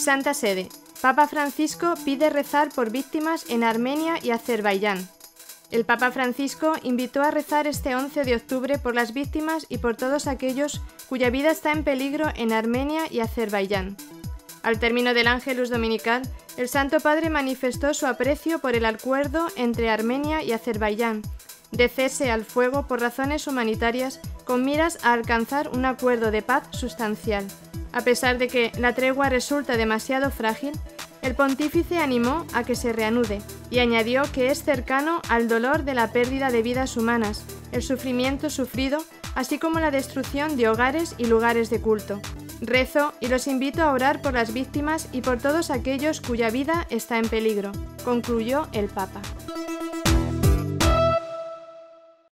Santa Sede. Papa Francisco pide rezar por víctimas en Armenia y Azerbaiyán. El Papa Francisco invitó a rezar este 11 de octubre por las víctimas y por todos aquellos cuya vida está en peligro en Armenia y Azerbaiyán. Al término del Ángelus Dominical, el Santo Padre manifestó su aprecio por el acuerdo entre Armenia y Azerbaiyán, de cese al fuego por razones humanitarias con miras a alcanzar un acuerdo de paz sustancial. A pesar de que la tregua resulta demasiado frágil, el pontífice animó a que se reanude y añadió que es cercano al dolor de la pérdida de vidas humanas, el sufrimiento sufrido, así como la destrucción de hogares y lugares de culto. Rezo y los invito a orar por las víctimas y por todos aquellos cuya vida está en peligro, concluyó el Papa.